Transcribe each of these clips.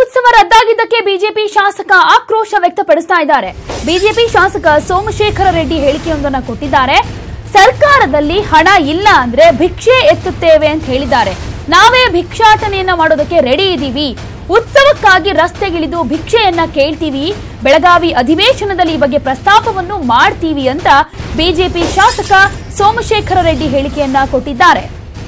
ಉತ್ಸವ ರದ್ದಾಗಿದ್ದಕ್ಕೆ ಬಿಜೆಪಿ ಶಾಸಕ ಆಕ್ರೋಶ ವ್ಯಕ್ತಪಡಿಸ್ತಾ ಇದ್ದಾರೆ. ಬಿಜೆಪಿ ಶಾಸಕ ಸೋಮಶೇಖರ ರೆಡ್ಡಿ ಹೇಳಿಕೆಯೊಂದನ್ನು ಕೊಟ್ಟಿದ್ದಾರೆ. ಸರ್ಕಾರದಲ್ಲಿ ಹಣ ಇಲ್ಲ ಅಂದ್ರೆ ಭಿಕ್ಷೆ ಎತ್ತುತ್ತೇವೆ ಅಂತ ಹೇಳಿದ್ದಾರೆ. ನಾವೇ ಭಿಕ್ಷಾಟನೆಯನ್ನ ಮಾಡೋದಕ್ಕೆ ರೆಡಿ ಇದ್ದೀವಿ. ಉತ್ಸವಕ್ಕಾಗಿ ರಸ್ತೆಗಿಳಿದು ಭಿಕ್ಷೆಯನ್ನ ಕೇಳ್ತೀವಿ. ಬೆಳಗಾವಿ ಅಧಿವೇಶನದಲ್ಲಿ ಈ ಬಗ್ಗೆ ಪ್ರಸ್ತಾಪವನ್ನು ಮಾಡ್ತೀವಿ ಅಂತ ಬಿಜೆಪಿ ಶಾಸಕ ಸೋಮಶೇಖರ ರೆಡ್ಡಿ ಹೇಳಿಕೆಯನ್ನ ಕೊಟ್ಟಿದ್ದಾರೆ.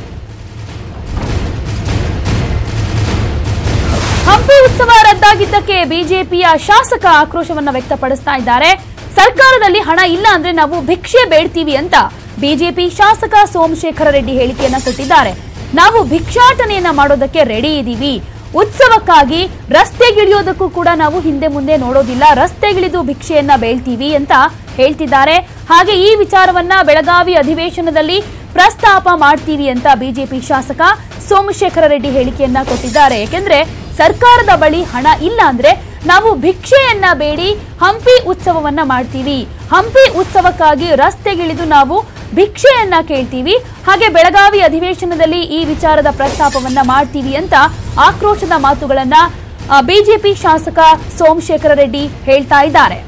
ಹಂಪಿ ಉತ್ಸವ ರದ್ದಾಗಿದ್ದಕ್ಕೆ ಬಿಜೆಪಿಯ ಶಾಸಕ ಆಕ್ರೋಶವನ್ನ ವ್ಯಕ್ತಪಡಿಸ್ತಾ ಇದ್ದಾರೆ. ಸರ್ಕಾರದಲ್ಲಿ ಹಣ ಇಲ್ಲ ಅಂದ್ರೆ ನಾವು ಭಿಕ್ಷೆ ಬೇಡ್ತೀವಿ ಅಂತ ಬಿಜೆಪಿ ಶಾಸಕ ಸೋಮಶೇಖರ ರೆಡ್ಡಿ ಹೇಳಿಕೆಯನ್ನ ಕೊಟ್ಟಿದ್ದಾರೆ. ನಾವು ಭಿಕ್ಷಾಟನೆಯನ್ನ ಮಾಡೋದಕ್ಕೆ ರೆಡಿ ಇದ್ದೀವಿ. ಉತ್ಸವಕ್ಕಾಗಿ ರಸ್ತೆಗಿಳಿಯೋದಕ್ಕೂ ಕೂಡ ನಾವು ಹಿಂದೆ ಮುಂದೆ ನೋಡೋದಿಲ್ಲ. ರಸ್ತೆಗಿಳಿದು ಭಿಕ್ಷೆಯನ್ನ ಬೇಳ್ತೀವಿ ಅಂತ ಹೇಳ್ತಿದ್ದಾರೆ. ಹಾಗೆ ಈ ವಿಚಾರವನ್ನ ಬೆಳಗಾವಿ ಅಧಿವೇಶನದಲ್ಲಿ ಪ್ರಸ್ತಾಪ ಮಾಡ್ತೀವಿ ಅಂತ ಬಿಜೆಪಿ ಶಾಸಕ ಸೋಮಶೇಖರ ರೆಡ್ಡಿ ಹೇಳಿಕೆಯನ್ನ ಕೊಟ್ಟಿದ್ದಾರೆ. ಯಾಕೆಂದ್ರೆ ಸರ್ಕಾರದ ಬಳಿ ಹಣ ಇಲ್ಲ ಅಂದ್ರೆ ನಾವು ಭಿಕ್ಷೆಯನ್ನ ಬೇಡಿ ಹಂಪಿ ಉತ್ಸವವನ್ನ ಮಾಡ್ತೀವಿ. ಹಂಪಿ ಉತ್ಸವಕ್ಕಾಗಿ ರಸ್ತೆಗಿಳಿದು ನಾವು ಭಿಕ್ಷೆಯನ್ನ ಕೇಳ್ತೀವಿ. ಹಾಗೆ ಬೆಳಗಾವಿ ಅಧಿವೇಶನದಲ್ಲಿ ಈ ವಿಚಾರದ ಪ್ರಸ್ತಾಪವನ್ನ ಮಾಡ್ತೀವಿ ಅಂತ ಆಕ್ರೋಶದ ಮಾತುಗಳನ್ನ ಬಿಜೆಪಿ ಶಾಸಕ ಸೋಮಶೇಖರ ರೆಡ್ಡಿ ಹೇಳ್ತಾ ಇದ್ದಾರೆ.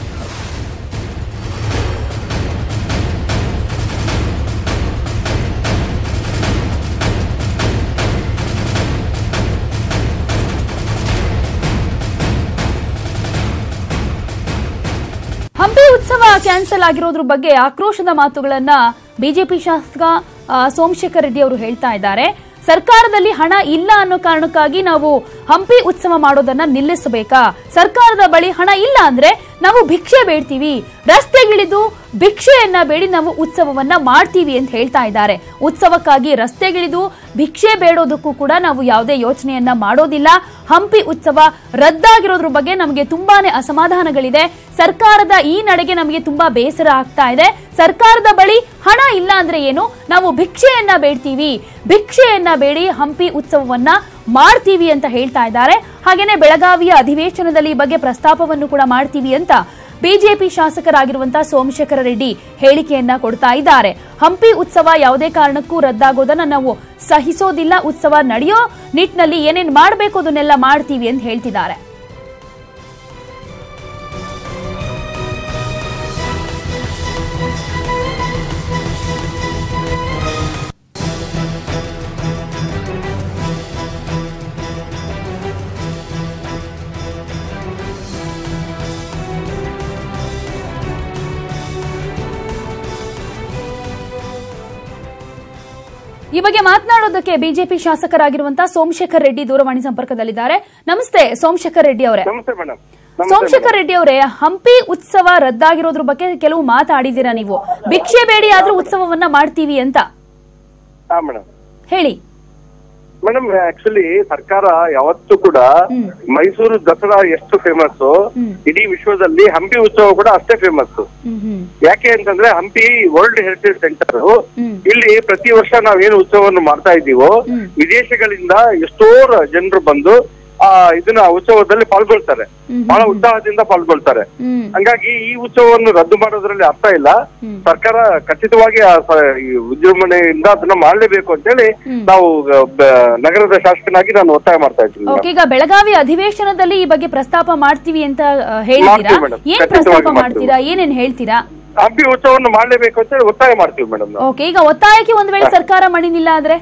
ಹಂಪಿ ಉತ್ಸವ ಕ್ಯಾನ್ಸಲ್ ಆಗಿರೋದ್ರ ಬಗ್ಗೆ ಆಕ್ರೋಶದ ಮಾತುಗಳನ್ನ ಬಿಜೆಪಿ ಶಾಸಕ ಸೋಮಶೇಖರ್ ರೆಡ್ಡಿ ಅವರು ಹೇಳ್ತಾ ಇದ್ದಾರೆ. ಸರ್ಕಾರದಲ್ಲಿ ಹಣ ಇಲ್ಲ ಅನ್ನೋ ಕಾರಣಕ್ಕಾಗಿ ನಾವು ಹಂಪಿ ಉತ್ಸವ ಮಾಡೋದನ್ನ ನಿಲ್ಲಿಸಬೇಕಾ? ಸರ್ಕಾರದ ಬಳಿ ಹಣ ಇಲ್ಲ ಅಂದ್ರೆ ನಾವು ಭಿಕ್ಷೆ ಬೇಡ್ತೀವಿ. ರಸ್ತೆಗಿಳಿದು ಭಿಕ್ಷೆಯನ್ನ ಬೇಡಿ ನಾವು ಉತ್ಸವವನ್ನ ಮಾಡ್ತೀವಿ ಅಂತ ಹೇಳ್ತಾ ಇದ್ದಾರೆ. ಉತ್ಸವಕ್ಕಾಗಿ ರಸ್ತೆಗಿಳಿದು ಭಿಕ್ಷೆ ಬೇಡೋದಕ್ಕೂ ಕೂಡ ನಾವು ಯಾವುದೇ ಯೋಚನೆಯನ್ನ ಮಾಡೋದಿಲ್ಲ. ಹಂಪಿ ಉತ್ಸವ ರದ್ದಾಗಿರೋದ್ರ ಬಗ್ಗೆ ನಮಗೆ ತುಂಬಾನೇ ಅಸಮಾಧಾನಗಳಿದೆ. ಸರ್ಕಾರದ ಈ ನಡೆಗೆ ನಮಗೆ ತುಂಬಾ ಬೇಸರ ಆಗ್ತಾ ಇದೆ. ಸರ್ಕಾರದ ಬಳಿ ಹಣ ಇಲ್ಲ ಅಂದ್ರೆ ಏನು? ನಾವು ಭಿಕ್ಷೆಯನ್ನ ಬೇಡ್ತೀವಿ. ಭಿಕ್ಷೆಯನ್ನ ಬೇಡಿ ಹಂಪಿ ಉತ್ಸವವನ್ನ ಮಾಡ್ತೀವಿ ಅಂತ ಹೇಳ್ತಾ ಇದ್ದಾರೆ. ಹಾಗೇನೆ ಬೆಳಗಾವಿಯ ಅಧಿವೇಶನದಲ್ಲಿ ಈ ಬಗ್ಗೆ ಪ್ರಸ್ತಾಪವನ್ನು ಕೂಡ ಮಾಡ್ತೀವಿ ಅಂತ ಬಿಜೆಪಿ ಶಾಸಕರಾಗಿರುವಂತಹ ಸೋಮಶೇಖರ ರೆಡ್ಡಿ ಹೇಳಿಕೆಯನ್ನ ಕೊಡ್ತಾ ಇದ್ದಾರೆ. ಹಂಪಿ ಉತ್ಸವ ಯಾವುದೇ ಕಾರಣಕ್ಕೂ ರದ್ದಾಗೋದನ್ನ ನಾವು ಸಹಿಸೋದಿಲ್ಲ. ಉತ್ಸವ ನಡೆಯೋ ನಿಟ್ಟಿನಲ್ಲಿ ಏನೇನ್ ಮಾಡಬೇಕು ಅದನ್ನೆಲ್ಲ ಮಾಡ್ತೀವಿ ಅಂತ ಹೇಳ್ತಿದ್ದಾರೆ. ಈ ಬಗ್ಗೆ ಮಾತನಾಡೋದಕ್ಕೆ ಬಿಜೆಪಿ ಶಾಸಕರಾಗಿರುವಂತಹ ಸೋಮಶೇಖರ್ ರೆಡ್ಡಿ ದೂರವಾಣಿ ಸಂಪರ್ಕದಲ್ಲಿದ್ದಾರೆ. ನಮಸ್ತೆ ಸೋಮಶೇಖರ್ ರೆಡ್ಡಿ ಅವರೇ. ಸೋಮಶೇಖರ್ ರೆಡ್ಡಿ ಅವರೇ, ಹಂಪಿ ಉತ್ಸವ ರದ್ದಾಗಿರೋದ್ರ ಬಗ್ಗೆ ಕೆಲವು ಮಾತಾಡಿದ್ದೀರಾ ನೀವು. ಭಿಕ್ಷೆ ಬೇಡಿ ಆದ್ರೂ ಉತ್ಸವವನ್ನ ಮಾಡ್ತೀವಿ ಅಂತ ಹೇಳಿ. ಮೇಡಮ್, ಆಕ್ಚುಲಿ ಸರ್ಕಾರ ಯಾವತ್ತೂ ಕೂಡ ಮೈಸೂರು ದಸರಾ ಎಷ್ಟು ಫೇಮಸ್, ಇಡೀ ವಿಶ್ವದಲ್ಲಿ ಹಂಪಿ ಉತ್ಸವ ಕೂಡ ಅಷ್ಟೇ ಫೇಮಸ್. ಯಾಕೆ ಅಂತಂದ್ರೆ ಹಂಪಿ ವರ್ಲ್ಡ್ ಹೆರಿಟೇಜ್ ಸೆಂಟರ್. ಇಲ್ಲಿ ಪ್ರತಿ ವರ್ಷ ನಾವೇನು ಉತ್ಸವವನ್ನು ಮಾಡ್ತಾ ಇದ್ದೀವೋ ವಿದೇಶಗಳಿಂದ ಎಷ್ಟೋ ಜನರು ಬಂದು ಇದನ್ನ ಉತ್ಸವದಲ್ಲಿ ಪಾಲ್ಗೊಳ್ತಾರೆ. ಬಹಳ ಉತ್ಸಾಹದಿಂದ ಪಾಲ್ಗೊಳ್ತಾರೆ. ಹಂಗಾಗಿ ಈ ಉತ್ಸವವನ್ನು ರದ್ದು ಮಾಡೋದ್ರಲ್ಲಿ ಅರ್ಥ ಇಲ್ಲ. ಸರ್ಕಾರ ಖಚಿತವಾಗಿ ವಿಜೃಂಭಣೆಯಿಂದ ಅದನ್ನ ಮಾಡಲೇಬೇಕು ಅಂತ ಹೇಳಿ ನಾವು ನಗರದ ಶಾಸಕನಾಗಿ ನಾನು ಒತ್ತಾಯ ಮಾಡ್ತಾ ಇದ್ದೀನಿ. ಈಗ ಬೆಳಗಾವಿ ಅಧಿವೇಶನದಲ್ಲಿ ಈ ಬಗ್ಗೆ ಪ್ರಸ್ತಾಪ ಮಾಡ್ತೀವಿ ಅಂತ ಹೇಳಿದ್ದೀರಾ. ಏನ್ ಪ್ರಸ್ತಾಪ ಮಾಡ್ತೀರಾ? ಏನೇನ್ ಹೇಳ್ತೀರಾ? ಹಂಪಿ ಉತ್ಸವವನ್ನು ಮಾಡಲೇಬೇಕು ಅಂತ ಹೇಳಿ ಒತ್ತಾಯ ಮಾಡ್ತೀವಿ ಮೇಡಮ್. ಓಕೆ, ಈಗ ಒತ್ತಾಯಕ್ಕೆ ಒಂದ್ ವೇಳೆ ಸರ್ಕಾರ ಮಾಡಿಲ್ಲ ಆದ್ರೆ?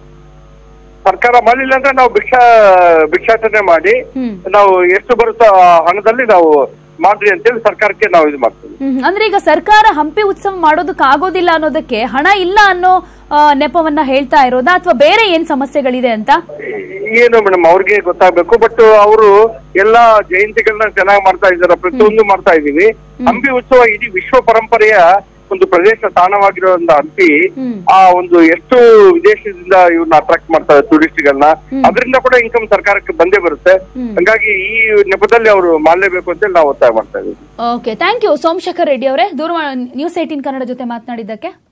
ಸರ್ಕಾರ ಮಾಡಲಿಲ್ಲ ಅಂದ್ರೆ ನಾವು ಭಿಕ್ಷಾಟನೆ ಮಾಡಿ ನಾವು ಎಷ್ಟು ಬರುತ್ತೋ ಹಣದಲ್ಲಿ ನಾವು ಮಾಡ್ರಿ ಅಂತೇಳಿ ಸರ್ಕಾರಕ್ಕೆ ನಾವು ಇದು ಮಾಡ್ತೀವಿ. ಅಂದ್ರೆ ಈಗ ಸರ್ಕಾರ ಹಂಪಿ ಉತ್ಸವ ಮಾಡೋದಕ್ಕೆ ಆಗೋದಿಲ್ಲ ಅನ್ನೋದಕ್ಕೆ ಹಣ ಇಲ್ಲ ಅನ್ನೋ ನೆಪವನ್ನ ಹೇಳ್ತಾ ಇರೋದಾ ಅಥವಾ ಬೇರೆ ಏನ್ ಸಮಸ್ಯೆಗಳಿದೆ ಅಂತ? ಏನು ಮೇಡಮ್ ಅವ್ರಿಗೆ ಗೊತ್ತಾಗ್ಬೇಕು. ಬಟ್ ಅವರು ಎಲ್ಲಾ ಜಯಂತಿಗಳನ್ನ ಚೆನ್ನಾಗಿ ಮಾಡ್ತಾ ಇದಾರೆ. ಪ್ರತಿಯೊಂದು ಮಾಡ್ತಾ ಇದೀವಿ. ಹಂಪಿ ಉತ್ಸವ ಇಡೀ ವಿಶ್ವ ಪರಂಪರೆಯ ಒಂದು ಪ್ರದೇಶ ತಾಣವಾಗಿರುವಂತ ಹಂಪಿ ಆ ಒಂದು ಎಷ್ಟು ವಿದೇಶದಿಂದ ಇವ್ರನ್ನ ಅಟ್ರಾಕ್ಟ್ ಮಾಡ್ತಾರೆ ಟೂರಿಸ್ಟ್ಗಳನ್ನ. ಅದರಿಂದ ಕೂಡ ಇನ್ಕಮ್ ಸರ್ಕಾರಕ್ಕೆ ಬಂದೇ ಬರುತ್ತೆ. ಹಂಗಾಗಿ ಈ ನೆಪದಲ್ಲಿ ಅವರು ಮಾಡಲೇಬೇಕು ಅಂತ ನಾವು ಒತ್ತಾಯ ಮಾಡ್ತಾ ಇದ್ದೀವಿ. Okay, thank you Somashekar Reddy ಅವರೇ, ನ್ಯೂಸ್ 18 ಕನ್ನಡ ಜೊತೆ ಮಾತನಾಡಿದ್ದಕ್ಕೆ.